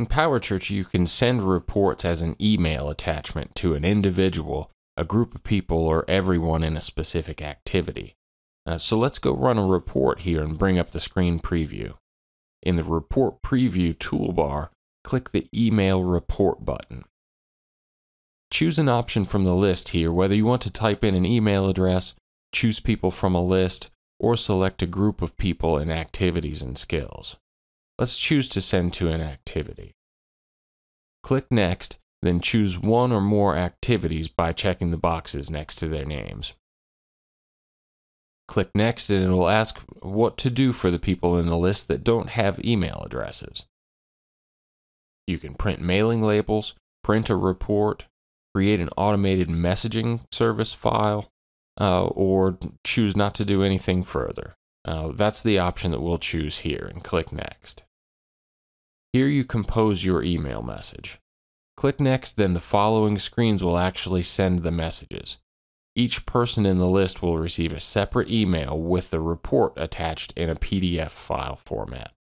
In PowerChurch, you can send reports as an email attachment to an individual, a group of people, or everyone in a specific activity. So let's go run a report here and bring up the screen preview. In the Report Preview toolbar, click the Email Report button. Choose an option from the list here, whether you want to type in an email address, choose people from a list, or select a group of people in activities and skills. Let's choose to send to an activity. Click Next, then choose one or more activities by checking the boxes next to their names. Click Next and it will ask what to do for the people in the list that don't have email addresses. You can print mailing labels, print a report, create an automated messaging service file, or choose not to do anything further. That's the option that we'll choose here, and click Next. Here you compose your email message. Click Next, then the following screens will actually send the messages. Each person in the list will receive a separate email with the report attached in a PDF file format.